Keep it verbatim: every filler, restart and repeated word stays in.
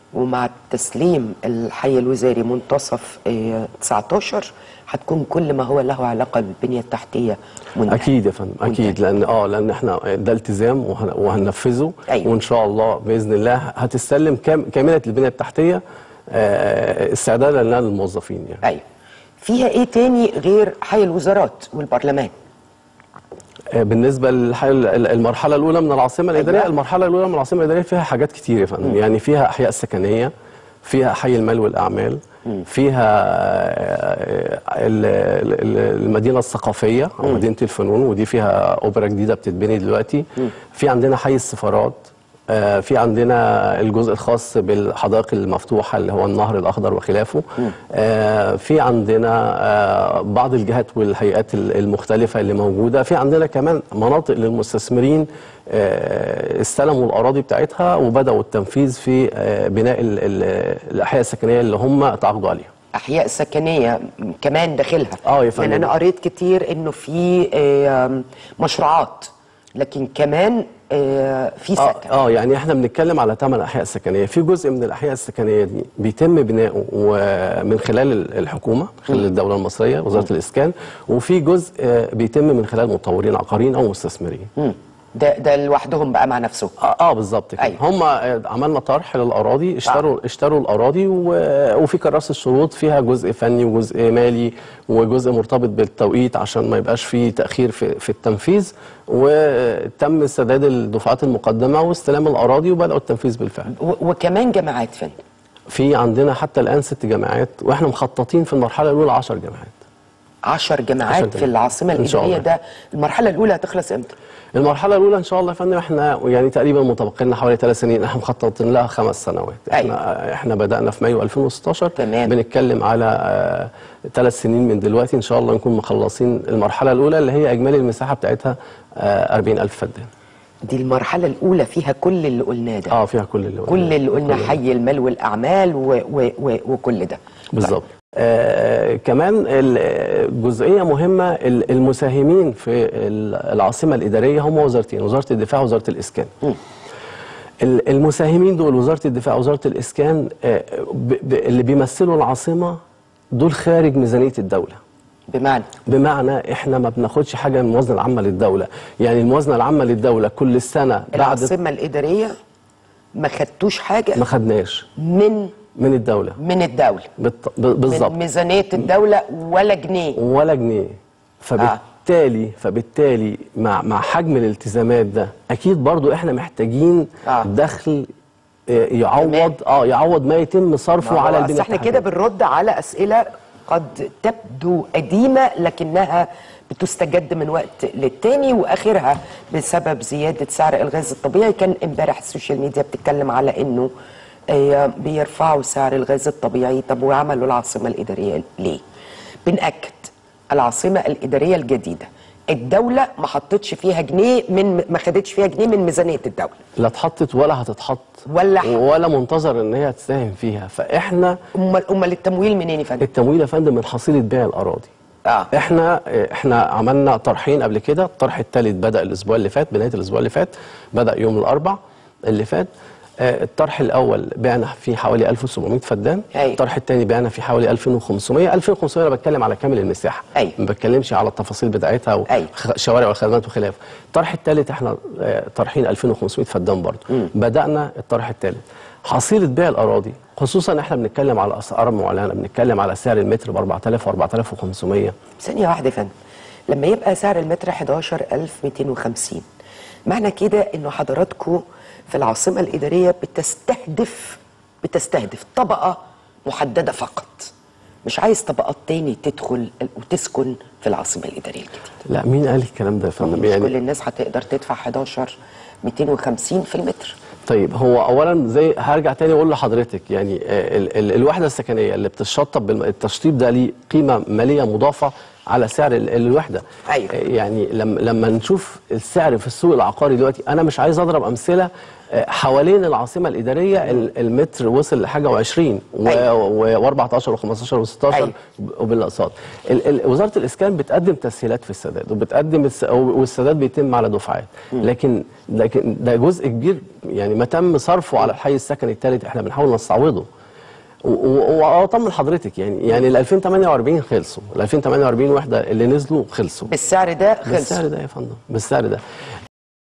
ومع تسليم الحي الوزاري منتصف تسعتاشر هتكون كل ما هو له علاقه بالبنيه التحتيه منتهي. اكيد يا فندم، اكيد، لان اه لان احنا ده التزام وهننفذه. أيوة. وان شاء الله باذن الله هتستلم كام كامله البنيه التحتيه آه استعدادا لنا للموظفين يعني. ايوه. فيها ايه تاني غير حي الوزارات والبرلمان؟ بالنسبه للمرحله الاولى من العاصمه الاداريه، أيوة. المرحله الاولى من العاصمه الاداريه فيها حاجات كتير يا فندم، يعني فيها احياء سكنيه، فيها حي المال والاعمال، م. فيها المدينه الثقافيه او مدينه الفنون، ودي فيها اوبرا جديده بتتبني دلوقتي. م. في عندنا حي السفارات، في عندنا الجزء الخاص بالحدائق المفتوحه اللي هو النهر الاخضر وخلافه. في عندنا بعض الجهات والهيئات المختلفه اللي موجوده. في عندنا كمان مناطق للمستثمرين استلموا الاراضي بتاعتها وبداوا التنفيذ في بناء الاحياء السكنيه اللي هم تعاقدوا عليها. احياء سكنيه كمان داخلها؟ اه يا فندم. يعني انا قريت كتير انه في مشروعات، لكن كمان في سكن. اه اه يعني احنا بنتكلم على ثمان احياء سكنيه. في جزء من الاحياء السكنيه دي بيتم بناؤه من خلال الحكومه، من خلال الدوله المصريه وزاره م. الاسكان، وفي جزء بيتم من خلال مطورين عقاريين او مستثمرين. م. ده ده لوحدهم بقى مع نفسهم؟ اه, آه بالظبط كده. أيوة. هم عملنا طرح للاراضي، اشتروا آه. اشتروا الاراضي، وفي كراسه الشروط فيها جزء فني وجزء مالي وجزء مرتبط بالتوقيت عشان ما يبقاش في تاخير في في التنفيذ، وتم سداد الدفعات المقدمه واستلام الاراضي وبداوا التنفيذ بالفعل. وكمان جامعات فندم؟ في عندنا حتى الان ست جامعات، واحنا مخططين في المرحله الاولى عشر جامعات. عشر جامعات في العاصمه الاداريه. ده المرحله الاولى هتخلص امتى؟ المرحله الاولى ان شاء الله يا فندم احنا يعني تقريبا متبقي لنا حوالي ثلاث سنين، احنا مخططين لها خمس سنوات. احنا أيوة. احنا بدانا في مايو ألفين وستاشر. تمام. بنتكلم على ثلاث سنين من دلوقتي ان شاء الله نكون مخلصين المرحله الاولى اللي هي اجمالي المساحه بتاعتها أربعين ألف فدان. دي المرحله الاولى فيها كل اللي قلناه ده؟ اه فيها كل اللي قلناه، كل اللي قلنا، حي المال والاعمال و و و وكل ده بالظبط. آه كمان الجزئيه مهمه، المساهمين في العاصمه الاداريه هم وزارتين، وزاره الدفاع ووزاره الاسكان. م. المساهمين دول وزاره الدفاع ووزاره الاسكان آه اللي بيمثلوا العاصمه دول خارج ميزانيه الدوله. بمعنى بمعنى احنا ما بناخدش حاجه من الموازنه العامه للدوله، يعني الموازنه العامه للدوله كل سنه بعد العاصمه الاداريه ما خدتوش حاجه؟ ما خدناش من من الدولة. من الدولة بالظبط، من ميزانية الدولة ولا جنيه ولا جنيه. فبالتالي آه. فبالتالي مع مع حجم الالتزامات ده اكيد برضو احنا محتاجين آه. دخل يعوض اه يعوض ما يتم صرفه على البنية. احنا كده بنرد على اسئلة قد تبدو قديمة لكنها بتستجد من وقت للتاني، واخرها بسبب زيادة سعر الغاز الطبيعي. كان امبارح السوشيال ميديا بتتكلم على انه بيرفعوا سعر الغاز الطبيعي. طب وعملوا العاصمة الإدارية ليه؟ بنأكد العاصمة الإدارية الجديدة الدولة ما حطتش فيها جنيه، من ما خدتش فيها جنيه من ميزانية الدولة. لا اتحطت ولا هتتحط ولا ولا منتظر ان هي تساهم فيها. فاحنا امال امال التمويل منين يا فندم؟ التمويل يا فندم من حصيلة بيع الأراضي. آه. احنا احنا عملنا طرحين قبل كده، الطرح الثالث بدأ الأسبوع اللي فات، بنهاية الأسبوع اللي فات، بدأ يوم الأربع اللي فات. الطرح الاول بعنا فيه حوالي ألف وسبعمائة فدان. أيوة. الطرح الثاني بعنا فيه حوالي ألفين وخمسمائة. ألفين وخمسمائة انا بتكلم على كامل المساحه. أيوة. ما بتكلمش على التفاصيل بتاعتها والشوارع أيوة. والخدمات وخلافه. الطرح الثالث احنا طرحين ألفين وخمسمائة فدان برضه. م. بدانا الطرح الثالث. حصيله بيع الاراضي خصوصا احنا بنتكلم على اسعار معلنه، بنتكلم على سعر المتر ب أربعة آلاف و أربعة آلاف وخمسمائة. ثانيه واحده يا فندم، لما يبقى سعر المتر أحد عشر ألف ومئتين وخمسين، معنى كده انه حضراتكم في العاصمة الإدارية بتستهدف بتستهدف طبقة محددة فقط، مش عايز طبقات تاني تدخل وتسكن في العاصمة الإدارية الجديدة. لا مين قال الكلام ده يا فندم؟ يعني كل الناس هتقدر تدفع أحد عشر مئتين وخمسين في المتر. طيب هو اولا زي هرجع تاني اقول لحضرتك يعني ال ال الوحده السكنيه اللي بتشطب بالتشطيب ده ليه قيمه ماليه مضافه على سعر الوحده. أيوة. يعني لما لما نشوف السعر في السوق العقاري دلوقتي، انا مش عايز اضرب امثله حوالين العاصمه الاداريه المتر وصل لحاجه وعشرين واربعتاشر وخمستاشر وستاشر وبالاقساط. وزاره الاسكان بتقدم تسهيلات في السداد وبتقدم والسداد بيتم على دفعات، لكن لكن ده جزء كبير يعني ما تم صرفه على الحي السكني الثالث احنا بنحاول نستعوضه. واطمن حضرتك يعني يعني ال ألفين وتمانية واربعين خلصوا، ال ألفين وتمانية واربعين وحده اللي نزلوا خلصوا بالسعر ده خلصوا بالسعر ده يا فندم، بالسعر ده.